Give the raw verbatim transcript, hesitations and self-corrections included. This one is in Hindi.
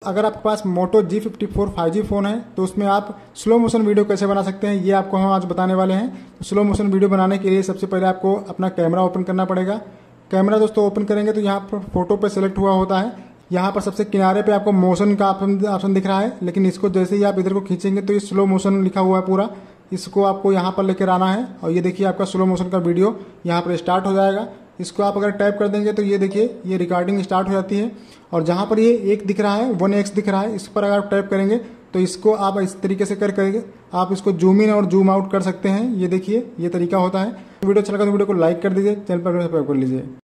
अगर आपके पास Moto G fifty four five G phone है तो उसमें आप स्लो मोशन वीडियो कैसे बना सकते हैं ये आपको हम आज बताने वाले हैं। तो स्लो मोशन वीडियो बनाने के लिए सबसे पहले आपको अपना कैमरा ओपन करना पड़ेगा। कैमरा दोस्तों ओपन करेंगे तो यहाँ पर फोटो पे सेलेक्ट हुआ होता है। यहाँ पर सबसे किनारे पे आपको मोशन का ऑप्शन दिख रहा है, लेकिन इसको जैसे ही आप इधर को खींचेंगे तो ये स्लो मोशन लिखा हुआ है पूरा, इसको आपको यहाँ पर लेकर आना है और ये देखिए आपका स्लो मोशन का वीडियो यहाँ पर स्टार्ट हो जाएगा। इसको आप अगर टैप कर देंगे तो ये देखिए ये रिकॉर्डिंग स्टार्ट हो जाती है और जहाँ पर ये एक दिख रहा है वन एक्स दिख रहा है, इस पर अगर आप टैप करेंगे तो इसको आप इस तरीके से कर करेंगे आप इसको जूम इन और जूम आउट कर सकते हैं। ये देखिए ये तरीका होता है। वीडियो अच्छा लगा तो वीडियो को लाइक कर दीजिए, चैनल पर सब्सक्राइब कर लीजिए।